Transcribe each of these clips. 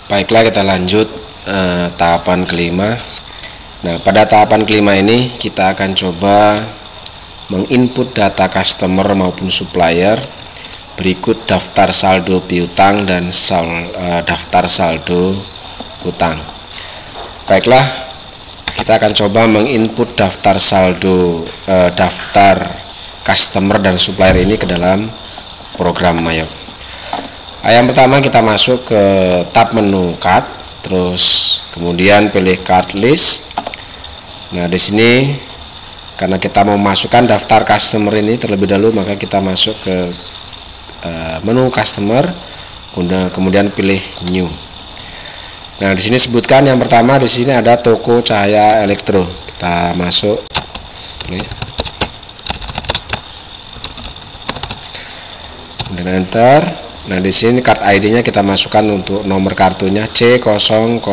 Baiklah, kita lanjut tahapan kelima. Nah, pada tahapan kelima ini kita akan coba menginput data customer maupun supplier berikut daftar saldo piutang dan daftar saldo utang. Baiklah, kita akan coba menginput daftar saldo daftar customer dan supplier ini ke dalam program Mayop. Yang pertama kita masuk ke tab menu card, terus kemudian pilih card list. Nah, di sini karena kita mau masukkan daftar customer ini terlebih dahulu, maka kita masuk ke menu customer, kemudian pilih new. Nah, di sini sebutkan yang pertama, di sini ada toko cahaya elektro. Kita masuk, kemudian enter. Nah, di sini card ID-nya kita masukkan untuk nomor kartunya C001.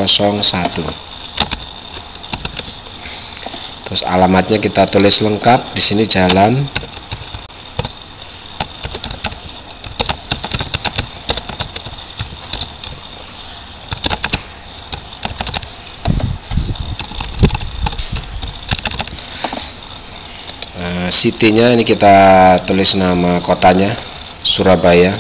Terus alamatnya kita tulis lengkap. Di sini jalan. City-nya ini kita tulis nama kotanya Surabaya.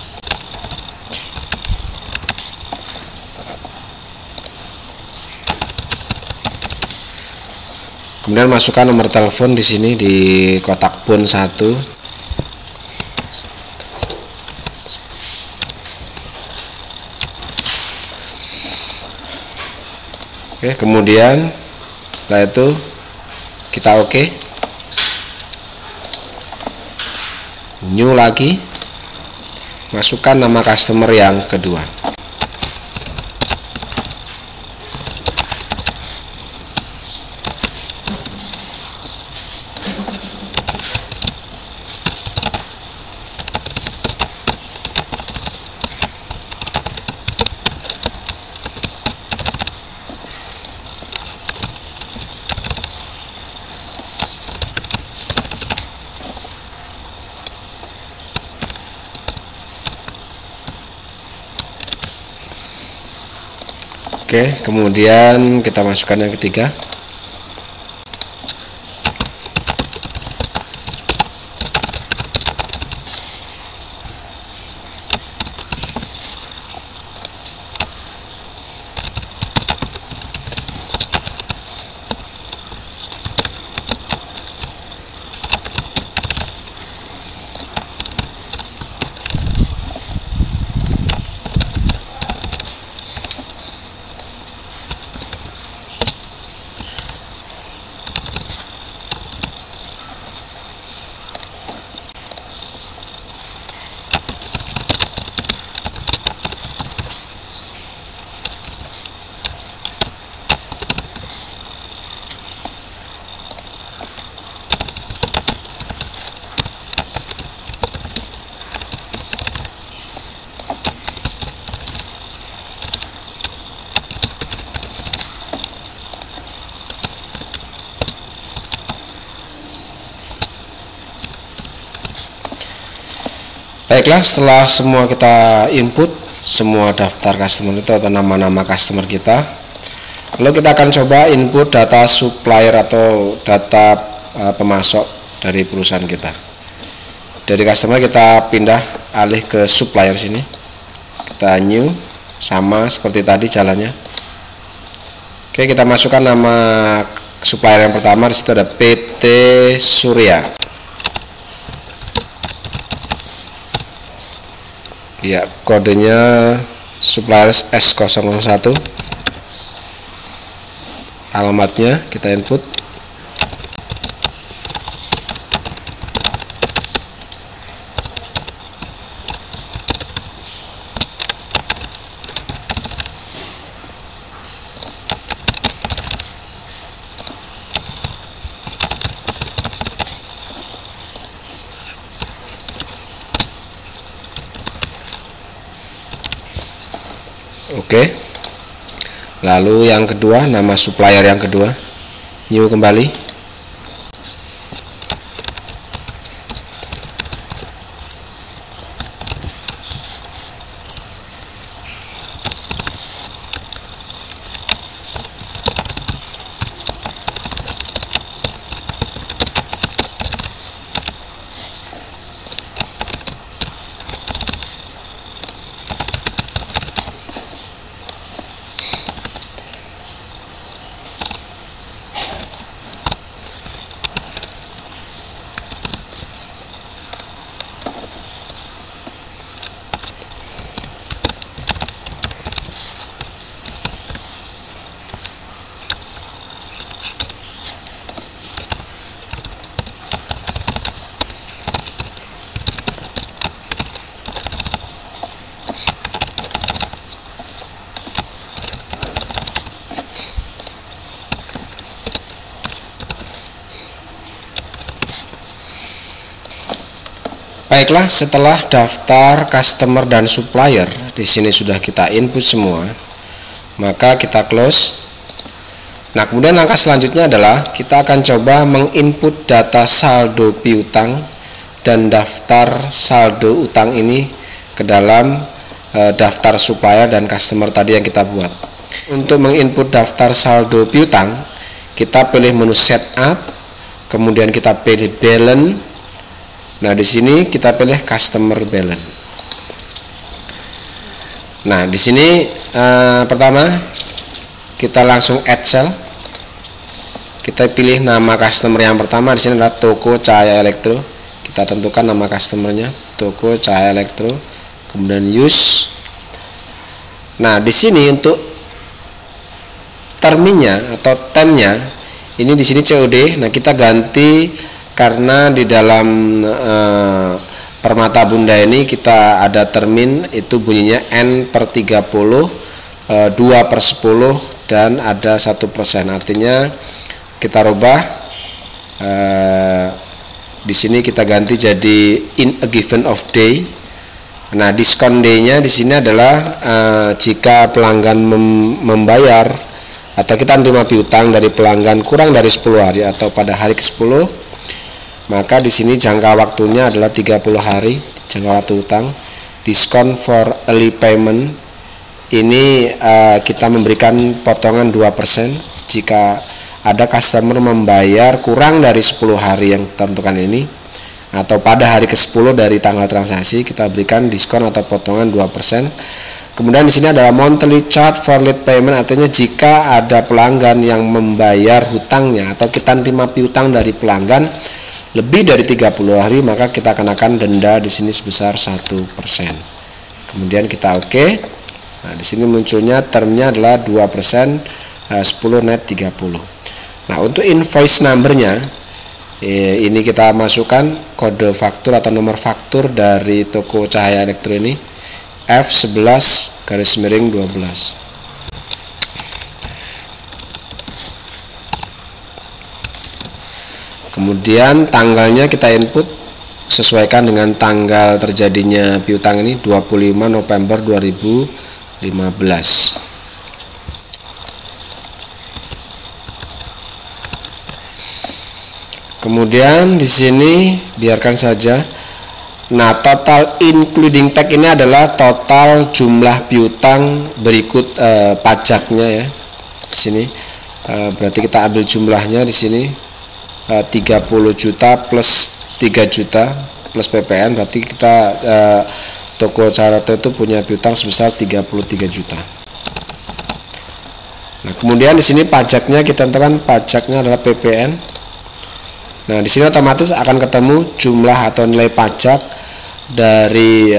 Kemudian masukkan nomor telepon di sini di kotak pun 1. Oke, kemudian setelah itu kita oke. New lagi. Masukkan nama customer yang kedua. Oke, kemudian kita masukkan yang ketiga. Baiklah, setelah semua kita input semua daftar customer itu atau nama-nama customer kita, lalu kita akan coba input data supplier atau data pemasok dari perusahaan kita. Dari customer kita pindah alih ke supplier sini. Kita new, sama seperti tadi jalannya. Oke, kita masukkan nama supplier yang pertama. Di situ ada PT Surya. Ya, kodenya supplier S001. Alamatnya kita input. Oke. Lalu yang kedua, nama supplier yang kedua, new kembali. Baiklah, setelah daftar customer dan supplier di sini sudah kita input semua, maka kita close. Nah, kemudian langkah selanjutnya adalah kita akan coba menginput data saldo piutang dan daftar saldo utang ini ke dalam daftar supplier dan customer tadi yang kita buat. Untuk menginput daftar saldo piutang, kita pilih menu setup, kemudian kita pilih balance. Nah, di sini kita pilih customer balance. Nah, di sini pertama kita langsung add cell. Kita pilih nama customer yang pertama, di sini adalah Toko Cahaya Elektro. Kita tentukan nama customernya, Toko Cahaya Elektro. Kemudian use. Nah, di sini untuk terminnya atau temnya ini di sini COD. Nah, kita ganti karena di dalam Permata Bunda ini kita ada termin itu bunyinya N/30, 2/10 dan ada 1%. Artinya kita rubah di sini kita ganti jadi in a given of day. Nah, diskon day-nya di sini adalah jika pelanggan membayar atau kita menerima piutang dari pelanggan kurang dari 10 hari atau pada hari ke-10, maka di sini jangka waktunya adalah 30 hari jangka waktu utang. Diskon for early payment ini kita memberikan potongan 2% jika ada customer membayar kurang dari 10 hari yang tentukan ini atau pada hari ke-10 dari tanggal transaksi, kita berikan diskon atau potongan 2%. Kemudian di sini adalah monthly charge for late payment, artinya jika ada pelanggan yang membayar hutangnya atau kita terima piutang dari pelanggan lebih dari 30 hari, maka kita kenakan denda di sini sebesar 1%. Kemudian kita oke. Nah, di sini munculnya termnya adalah 2%, 10 net 30. Nah, untuk invoice numbernya ini kita masukkan kode faktur atau nomor faktur dari Toko Cahaya Elektro ini F11/12. Kemudian tanggalnya kita input sesuaikan dengan tanggal terjadinya piutang ini 25 November 2015. Kemudian di sini biarkan saja. Nah, total including tax ini adalah total jumlah piutang berikut pajaknya ya. Di sini berarti kita ambil jumlahnya di sini 30 juta plus 3 juta plus PPN, berarti kita Toko Cahaya itu punya piutang sebesar 33 juta. Nah, kemudian di sini pajaknya kita tentukan pajaknya adalah PPN. Nah, di sini otomatis akan ketemu jumlah atau nilai pajak dari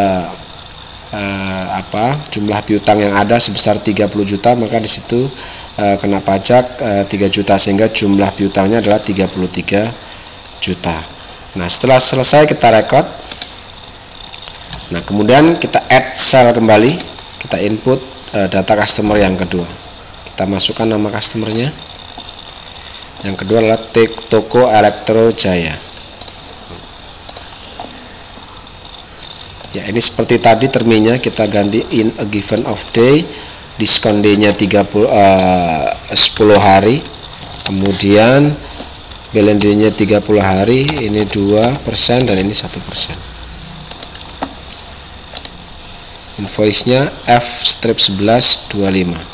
jumlah piutang yang ada sebesar 30 juta, maka di situ kena pajak 3 juta sehingga jumlah piutangnya adalah 33 juta. Nah, setelah selesai kita record. Nah, kemudian kita add cell kembali, kita input data customer yang kedua. Kita masukkan nama customernya. Yang kedua adalah Toko Elektro Jaya. Ya, ini seperti tadi terminnya kita ganti in a given of day. Diskon day-nya 10 hari. Kemudian balance day-nya 30 hari, ini 2% dan ini 1%. Invoice-nya F-1125.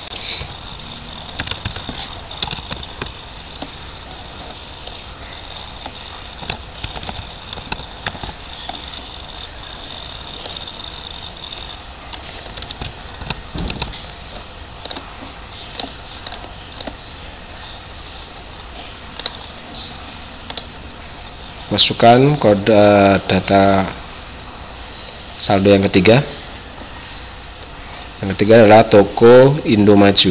Masukkan kode data saldo yang ketiga. Yang ketiga adalah Toko Indomaju.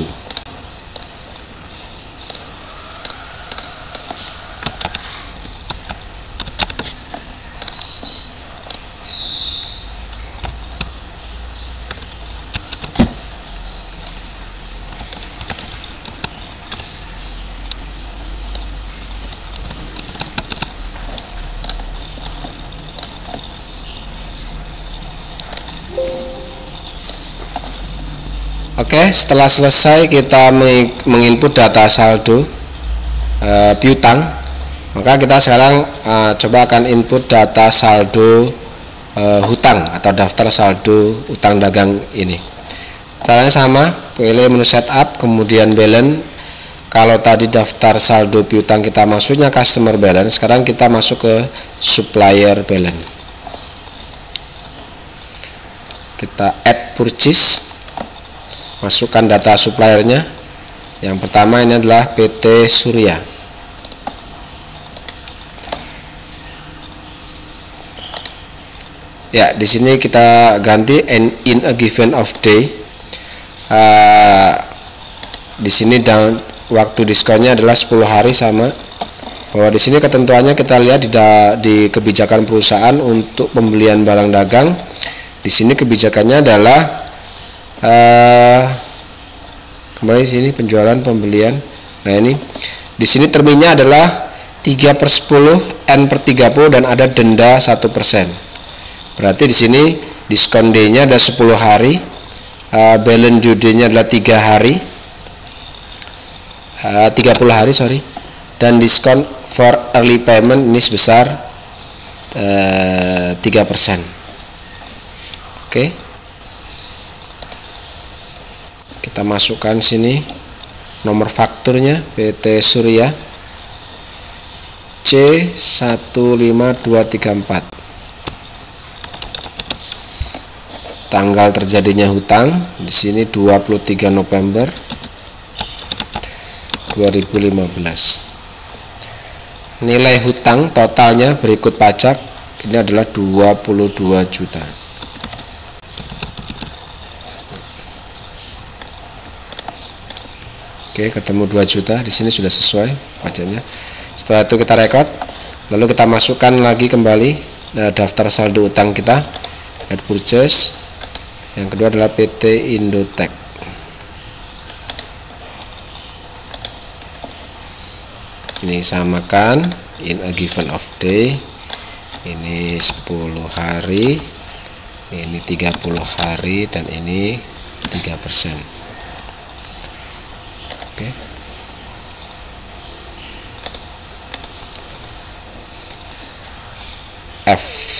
Oke, setelah selesai kita menginput data saldo piutang, maka kita sekarang coba akan input data saldo hutang atau daftar saldo utang dagang ini. Caranya sama, pilih menu setup, kemudian balance. Kalau tadi daftar saldo piutang kita masuknya customer balance, sekarang kita masuk ke supplier balance. Kita add purchase, masukkan data suppliernya. Yang pertama ini adalah PT Surya. Ya, di sini kita ganti in a given of day. Di sini waktu diskonnya adalah 10 hari sama. Bahwa di sini ketentuannya kita lihat di kebijakan perusahaan untuk pembelian barang dagang. Di sini kebijakannya adalah kembali sini penjualan pembelian. Nah, ini di sini terminnya adalah 3/10, N/30 dan ada denda 1%. Berarti di sini diskon day-nya ada 10 hari, balance due day-nya adalah 30 hari, dan diskon for early payment ini sebesar 3%. Oke. Kita masukkan sini nomor fakturnya PT Surya C15234. Tanggal terjadinya hutang di sini 23 November 2015. Nilai hutang totalnya berikut pajak ini adalah 22 juta. Oke, ketemu 2 juta, di sini sudah sesuai pajaknya. Setelah itu kita record, lalu kita masukkan lagi kembali daftar saldo utang kita, add purchase. Yang kedua adalah PT Indotech. Ini samakan in a given of day. Ini 10 hari, ini 30 hari, dan ini 3%. Oke. F.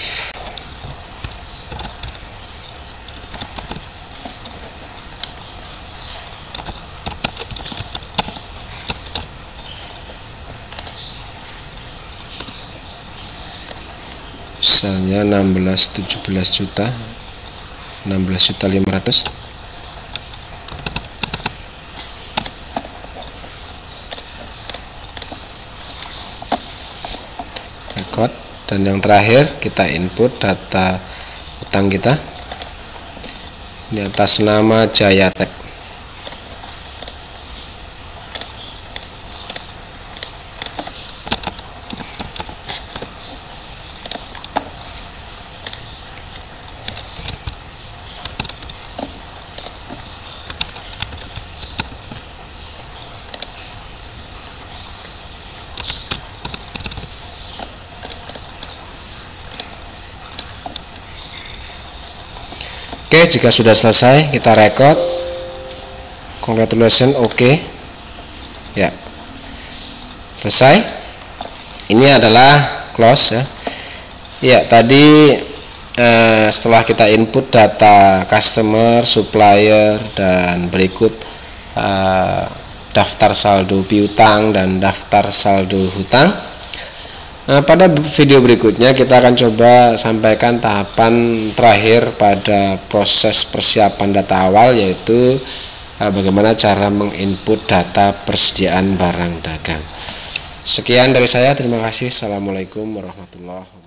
Misalnya 17 juta 16.500.000. Record, dan yang terakhir kita input data utang kita ini atas nama Jayatech. Oke, jika sudah selesai kita record. Congratulations, oke. Ya, selesai. Ini adalah close ya. Ya, tadi setelah kita input data customer, supplier, dan berikut daftar saldo piutang dan daftar saldo hutang. Nah, pada video berikutnya kita akan coba sampaikan tahapan terakhir pada proses persiapan data awal, yaitu bagaimana cara menginput data persediaan barang dagang. Sekian dari saya, terima kasih. Assalamualaikum warahmatullahi wabarakatuh.